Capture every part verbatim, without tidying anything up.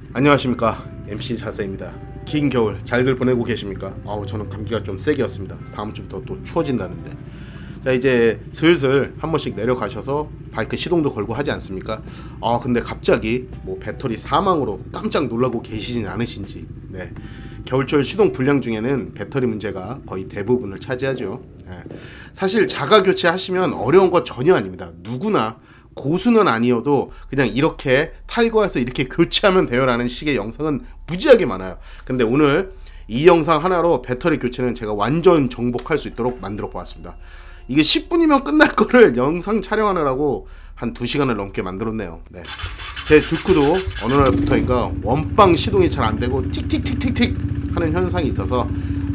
안녕하십니까, 엠씨 자세입니다. 긴 겨울 잘들 보내고 계십니까? 아우, 저는 감기가 좀 세게였습니다. 다음 주부터 또 추워진다는데, 자 이제 슬슬 한 번씩 내려가셔서 바이크 시동도 걸고 하지 않습니까? 아 근데 갑자기 뭐 배터리 사망으로 깜짝 놀라고 계시진 않으신지. 네, 겨울철 시동 불량 중에는 배터리 문제가 거의 대부분을 차지하죠. 네. 사실 자가 교체 하시면 어려운 거 전혀 아닙니다. 누구나 고수는 아니어도 그냥 이렇게 탈거해서 이렇게 교체하면 돼요 라는 식의 영상은 무지하게 많아요. 근데 오늘 이 영상 하나로 배터리 교체는 제가 완전 정복할 수 있도록 만들어 보았습니다. 이게 십 분이면 끝날 거를 영상 촬영하느라고 한 두 시간을 넘게 만들었네요. 네. 제 듀크도 어느 날부터인가 원빵 시동이 잘 안되고 틱틱틱틱틱 하는 현상이 있어서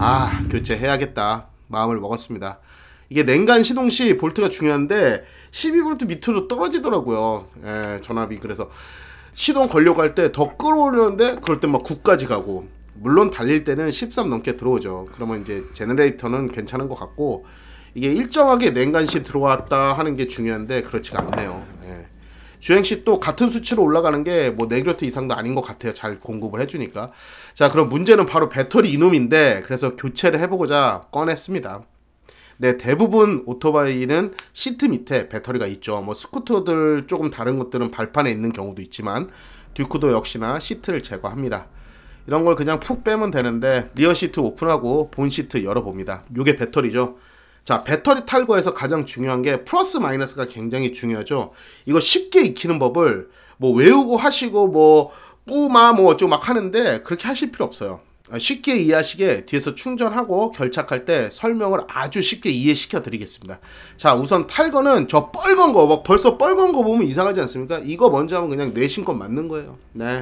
아 교체해야겠다 마음을 먹었습니다. 이게 냉간 시동시 볼트가 중요한데 십이 볼트 밑으로 떨어지더라고요. 예, 전압이. 그래서 시동 걸려고 할 때 더 끌어오려는데 그럴 때 막 구까지 가고, 물론 달릴 때는 십삼 넘게 들어오죠. 그러면 이제 제너레이터는 괜찮은 것 같고, 이게 일정하게 냉간시 들어왔다 하는 게 중요한데 그렇지가 않네요. 예. 주행시 또 같은 수치로 올라가는 게 뭐 네 킬로미터 이상도 아닌 것 같아요. 잘 공급을 해주니까. 자, 그럼 문제는 바로 배터리 이놈인데, 그래서 교체를 해보고자 꺼냈습니다. 네, 대부분 오토바이는 시트 밑에 배터리가 있죠. 뭐 스쿠터들 조금 다른 것들은 발판에 있는 경우도 있지만 듀크도 역시나 시트를 제거합니다. 이런 걸 그냥 푹 빼면 되는데, 리어 시트 오픈하고 본 시트 열어봅니다. 요게 배터리죠. 자, 배터리 탈거에서 가장 중요한 게 플러스 마이너스가 굉장히 중요하죠. 이거 쉽게 익히는 법을 뭐 외우고 하시고 뭐 뿌마 뭐 어쩌고 막 하는데 그렇게 하실 필요 없어요. 쉽게 이해하시게 뒤에서 충전하고 결착할 때 설명을 아주 쉽게 이해시켜 드리겠습니다. 자, 우선 탈거는 저 뻘건 거, 막 벌써 뻘건 거 보면 이상하지 않습니까? 이거 먼저 하면 그냥 내신권 맞는 거예요. 네,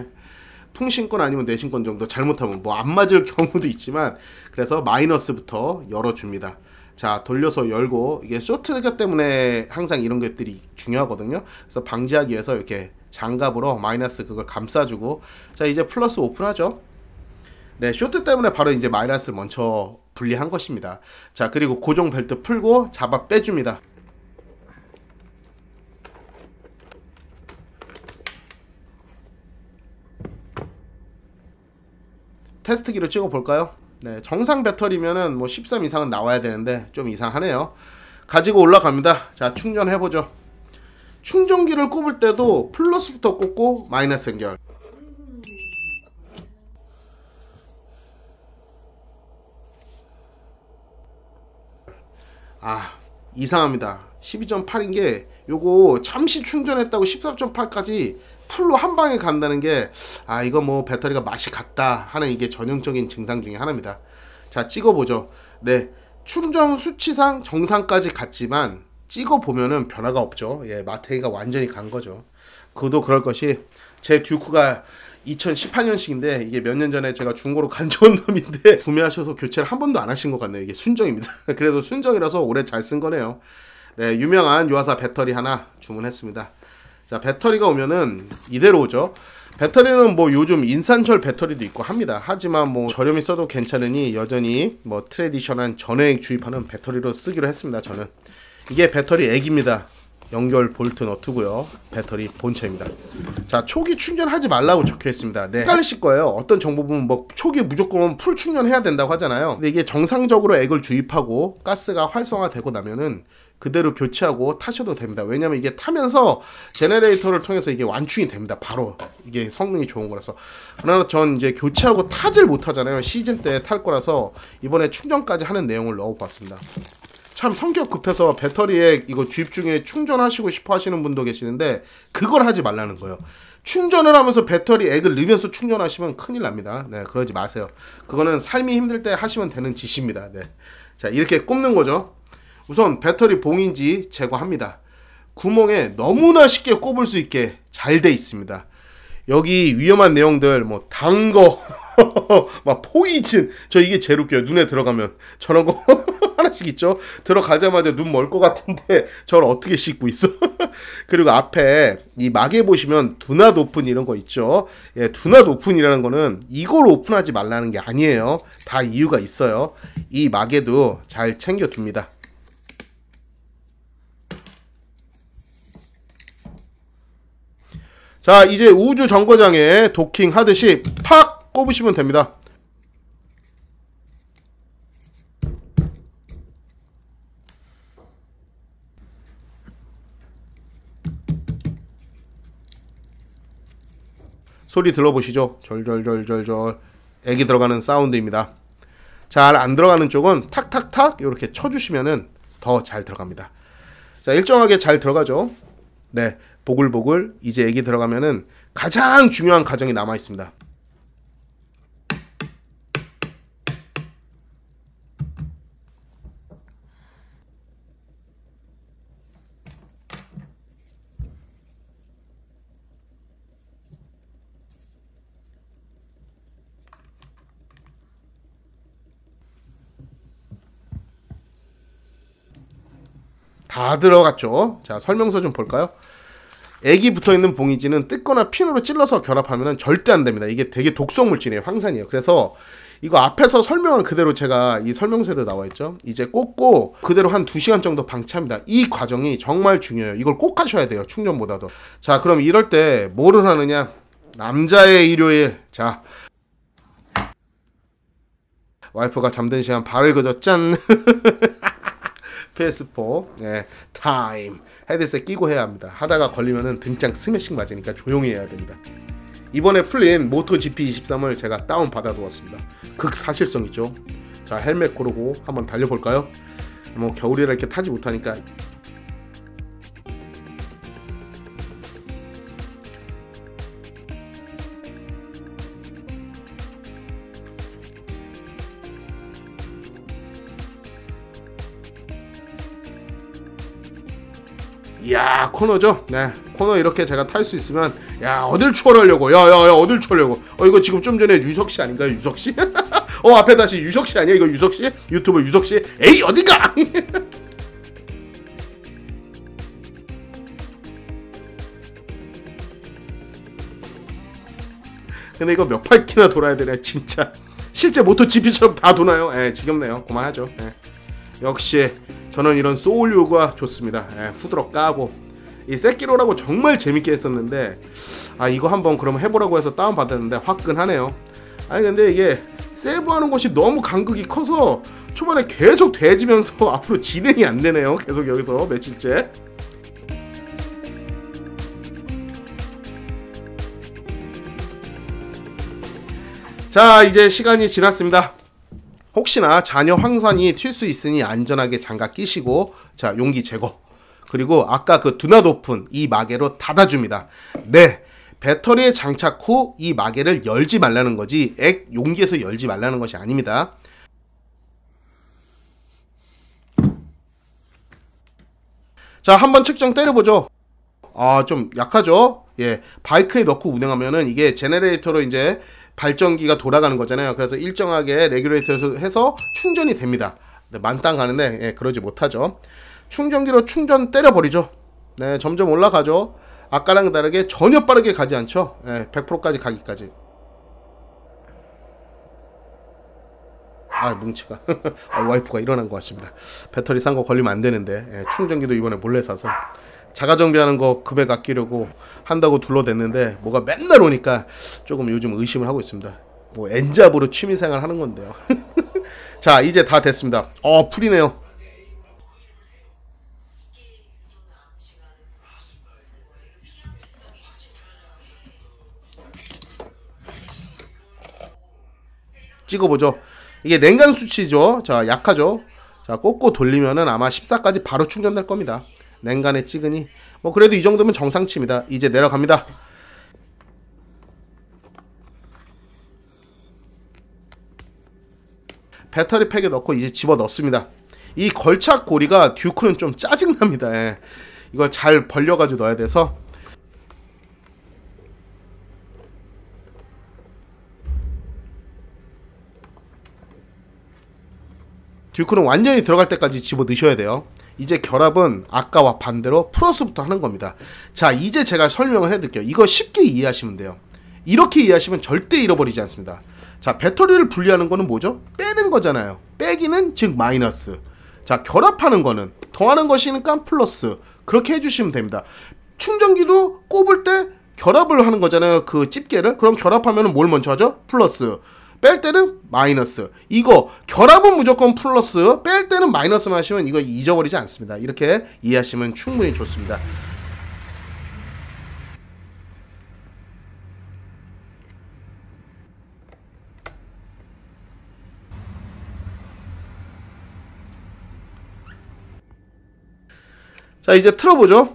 풍신권 아니면 내신권 정도, 잘못하면 뭐 안 맞을 경우도 있지만, 그래서 마이너스부터 열어줍니다. 자, 돌려서 열고, 이게 쇼트가 때문에 항상 이런 것들이 중요하거든요. 그래서 방지하기 위해서 이렇게 장갑으로 마이너스 그걸 감싸주고, 자 이제 플러스 오픈하죠. 네, 쇼트 때문에 바로 이제 마이너스를 먼저 분리한 것입니다. 자, 그리고 고정 벨트 풀고 잡아 빼줍니다. 테스트기로 찍어 볼까요? 네, 정상 배터리면은 뭐 십삼 이상은 나와야 되는데 좀 이상하네요. 가지고 올라갑니다. 자, 충전해 보죠. 충전기를 꼽을 때도 플러스부터 꼽고 마이너스 연결. 아, 이상합니다. 십이 점 팔인 게 요거 잠시 충전했다고 십삼 점 팔까지 풀로 한 방에 간다는 게, 아 이거 뭐 배터리가 맛이 같다 하는 이게 전형적인 증상 중에 하나입니다. 자, 찍어보죠. 네, 충전 수치상 정상까지 갔지만 찍어보면은 변화가 없죠. 예, 마태기가 완전히 간 거죠. 그도 그럴 것이 제 듀크가 이천십팔 년식인데 이게 몇 년 전에 제가 중고로 가져온 놈인데 구매하셔서 교체를 한 번도 안 하신 것 같네요. 이게 순정입니다. 그래도 순정이라서 오래 잘 쓴 거네요. 네, 유명한 유아사 배터리 하나 주문했습니다. 자, 배터리가 오면은 이대로 오죠. 배터리는 뭐 요즘 인산철 배터리도 있고 합니다. 하지만 뭐 저렴히 써도 괜찮으니 여전히 뭐 트레디셔널한 전액 주입하는 배터리로 쓰기로 했습니다. 저는 이게 배터리 액입니다. 연결 볼트 너트고요. 배터리 본체입니다. 자, 초기 충전하지 말라고 적혀 있습니다. 네, 헷갈리실 거예요. 어떤 정보 보면 뭐 초기 무조건 풀 충전해야 된다고 하잖아요. 근데 이게 정상적으로 액을 주입하고 가스가 활성화되고 나면은 그대로 교체하고 타셔도 됩니다. 왜냐면 이게 타면서 제너레이터를 통해서 이게 완충이 됩니다. 바로 이게 성능이 좋은 거라서. 그러나 전 이제 교체하고 타질 못하잖아요. 시즌 때 탈 거라서 이번에 충전까지 하는 내용을 넣어봤습니다. 참 성격 급해서 배터리에 이거 주입 중에 충전하시고 싶어 하시는 분도 계시는데 그걸 하지 말라는 거예요. 충전을 하면서 배터리 액을 넣으면서 충전하시면 큰일 납니다. 네, 그러지 마세요. 그거는 삶이 힘들 때 하시면 되는 짓입니다. 네. 자, 이렇게 꼽는 거죠. 우선 배터리 봉인지 제거합니다. 구멍에 너무나 쉽게 꼽을 수 있게 잘 돼 있습니다. 여기 위험한 내용들 뭐 단 거 막 포이즌, 저 이게 제일 웃겨요. 눈에 들어가면 저런 거 하나씩 있죠. 들어가자마자 눈 멀 것 같은데 저를 어떻게 씻고 있어. 그리고 앞에 이 막에 보시면 두낫 오픈 이런 거 있죠. 예, 두낫 오픈이라는 거는 이걸 오픈하지 말라는 게 아니에요. 다 이유가 있어요. 이 막에도 잘 챙겨 둡니다. 자, 이제 우주 정거장에 도킹 하듯이 팍 꼽으시면 됩니다. 소리 들어보시죠? 절절절절절 액이 들어가는 사운드입니다. 잘 안 들어가는 쪽은 탁탁탁 이렇게 쳐주시면은 더 잘 들어갑니다. 자, 일정하게 잘 들어가죠. 네, 보글보글. 이제 액이 들어가면은 가장 중요한 과정이 남아 있습니다. 다 들어갔죠. 자, 설명서 좀 볼까요? 액이 붙어있는 봉이지는 뜯거나 핀으로 찔러서 결합하면 절대 안 됩니다. 이게 되게 독성 물질이에요. 황산이에요. 그래서 이거 앞에서 설명한 그대로 제가 이 설명서에도 나와있죠. 이제 꽂고 그대로 한 두 시간 정도 방치합니다. 이 과정이 정말 중요해요. 이걸 꼭 하셔야 돼요. 충전보다도. 자, 그럼 이럴 때 뭐를 하느냐? 남자의 일요일. 자, 와이프가 잠든 시간 발을 그저 짠. 피 에스 사, 네, 타임 헤드셋 끼고 해야 합니다. 하다가 걸리면은 등장 스매싱 맞으니까 조용히 해야 됩니다. 이번에 풀린 모토 지피 이십삼을 제가 다운 받아 두었습니다. 극사실성 있죠. 자, 헬멧 고르고 한번 달려볼까요? 뭐 겨울이라 이렇게 타지 못하니까. 이야, 코너죠? 네, 코너 이렇게 제가 탈 수 있으면, 야, 어딜 추월하려고, 야야야, 어딜 추월하려고. 어, 이거 지금 좀 전에 유석씨 아닌가요? 유석씨? 어, 앞에 다시 유석씨 아니야? 이거 유석씨? 유튜버 유석씨? 에이, 어딜가? 근데 이거 몇 바퀴나 돌아야 되나, 진짜. 실제 모토 지피처럼 다 도나요? 예, 지겹네요. 그만하죠. 예. 역시 저는 이런 소울류가 좋습니다. 예, 후드럭 까고. 이 세키로라고 정말 재밌게 했었는데, 아, 이거 한번 그럼 해보라고 해서 다운받았는데 화끈하네요. 아니 근데 이게 세이브하는 것이 너무 간극이 커서 초반에 계속 돼지면서 앞으로 진행이 안 되네요. 계속 여기서 며칠째. 자, 이제 시간이 지났습니다. 혹시나 자녀 황산이 튈 수 있으니 안전하게 장갑 끼시고, 자, 용기 제거. 그리고 아까 그 두낫 오픈 이 마개로 닫아줍니다. 네, 배터리에 장착 후 이 마개를 열지 말라는 거지 액 용기에서 열지 말라는 것이 아닙니다. 자, 한번 측정 때려보죠. 아, 좀 약하죠? 예, 바이크에 넣고 운행하면은 이게 제네레이터로 이제 발전기가 돌아가는 거잖아요. 그래서 일정하게 레귤레이터에서 해서 충전이 됩니다. 네, 만땅 가는데 예, 그러지 못하죠. 충전기로 충전 때려버리죠. 네, 점점 올라가죠. 아까랑 다르게 전혀 빠르게 가지 않죠. 예, 백 퍼센트까지 가기까지. 아, 뭉치가. 아, 와이프가 일어난 것 같습니다. 배터리 산 거 걸리면 안 되는데, 예, 충전기도 이번에 몰래 사서 자가정비하는 거 금액 아끼려고 한다고 둘러댔는데 뭐가 맨날 오니까 조금 요즘 의심을 하고 있습니다. 뭐 엔잡으로 취미생활 하는 건데요. 자, 이제 다 됐습니다. 어, 풀이네요. 찍어보죠. 이게 냉간 수치죠. 자, 약하죠. 자, 꽂고 돌리면은 아마 십사까지 바로 충전될 겁니다. 냉간에 찍으니 뭐 그래도 이 정도면 정상치입니다. 이제 내려갑니다. 배터리 팩에 넣고 이제 집어 넣습니다. 이 걸착 고리가 듀크는 좀 짜증납니다. 예. 이걸 잘 벌려가지고 넣어야 돼서. 듀크는 완전히 들어갈 때까지 집어 넣으셔야 돼요. 이제 결합은 아까와 반대로 플러스부터 하는 겁니다. 자, 이제 제가 설명을 해드릴게요. 이거 쉽게 이해하시면 돼요. 이렇게 이해하시면 절대 잃어버리지 않습니다. 자, 배터리를 분리하는 거는 뭐죠? 빼는 거잖아요. 빼기는 즉 마이너스. 자, 결합하는 거는 더하는 것이니까 플러스. 그렇게 해주시면 됩니다. 충전기도 꼽을 때 결합을 하는 거잖아요. 그 집게를. 그럼 결합하면 뭘 먼저 하죠? 플러스. 뺄 때는 마이너스. 이거 결합은 무조건 플러스, 뺄 때는 마이너스만 하시면 이거 잊어버리지 않습니다. 이렇게 이해하시면 충분히 좋습니다. 자, 이제 틀어보죠.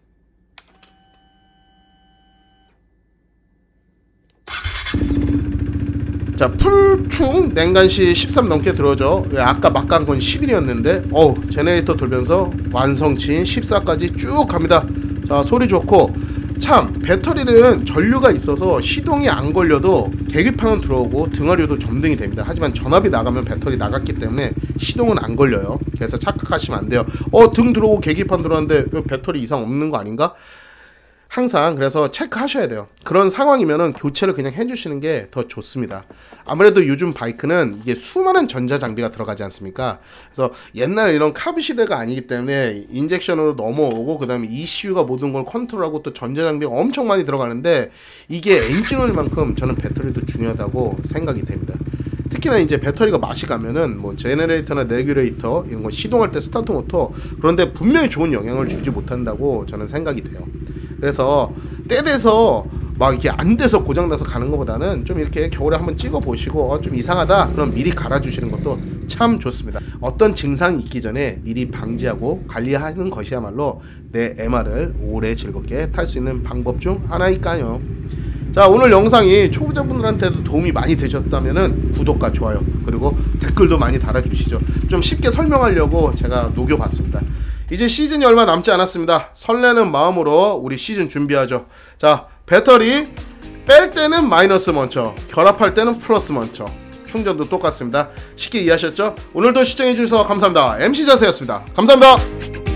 자, 풀충 냉간시 십삼 넘게 들어오죠. 아까 막 간 건 십일이었는데 어우, 제네레이터 돌면서 완성치인 십사까지 쭉 갑니다. 자, 소리 좋고, 참 배터리는 전류가 있어서 시동이 안 걸려도 계기판은 들어오고 등하류도 점등이 됩니다. 하지만 전압이 나가면 배터리 나갔기 때문에 시동은 안 걸려요. 그래서 착각하시면 안 돼요. 어, 등 들어오고 계기판 들어왔는데 배터리 이상 없는 거 아닌가? 항상 그래서 체크하셔야 돼요. 그런 상황이면은 교체를 그냥 해주시는 게 더 좋습니다. 아무래도 요즘 바이크는 이게 수많은 전자장비가 들어가지 않습니까? 그래서 옛날 이런 카브 시대가 아니기 때문에 인젝션으로 넘어오고, 그 다음에 이씨유가 모든 걸 컨트롤하고 또 전자장비가 엄청 많이 들어가는데, 이게 엔진오일만큼 저는 배터리도 중요하다고 생각이 됩니다. 특히나 이제 배터리가 맛이 가면은 뭐 제너레이터나 레귤레이터 이런 거 시동할 때 스타트 모터, 그런데 분명히 좋은 영향을 주지 못한다고 저는 생각이 돼요. 그래서 때 돼서 막 이렇게 안 돼서 고장나서 가는 것보다는 좀 이렇게 겨울에 한번 찍어 보시고 어, 좀 이상하다 그럼 미리 갈아주시는 것도 참 좋습니다. 어떤 증상이 있기 전에 미리 방지하고 관리하는 것이야말로 내 엠알을 오래 즐겁게 탈 수 있는 방법 중 하나니까요. 자, 오늘 영상이 초보자분들한테도 도움이 많이 되셨다면은 구독과 좋아요 그리고 댓글도 많이 달아주시죠. 좀 쉽게 설명하려고 제가 녹여봤습니다. 이제 시즌이 얼마 남지 않았습니다. 설레는 마음으로 우리 시즌 준비하죠. 자, 배터리 뺄 때는 마이너스 먼저, 결합할 때는 플러스 먼저. 충전도 똑같습니다. 쉽게 이해하셨죠? 오늘도 시청해주셔서 감사합니다. 엠씨 자세였습니다. 감사합니다.